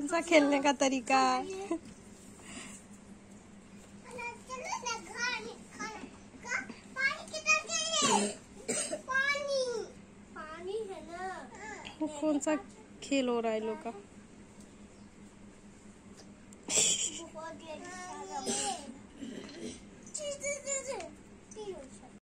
कौन सा खेलने का तरीका है? पानी है ना। कौन सा खेल हो रहा है लोग का? बहुत